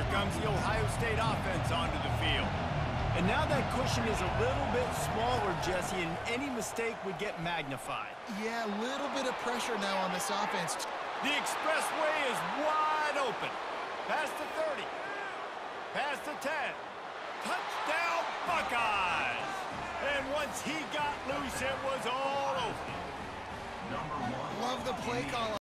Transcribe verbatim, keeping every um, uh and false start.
comes the Ohio State offense onto the field. And now that cushion is a little bit smaller, Jesse, and any mistake would get magnified. Yeah, a little bit of pressure now on this offense. The expressway is wide open. Past the thirty. Past the ten. Touchdown, Buckeyes! And once he got loose, it was all over. Love the play call.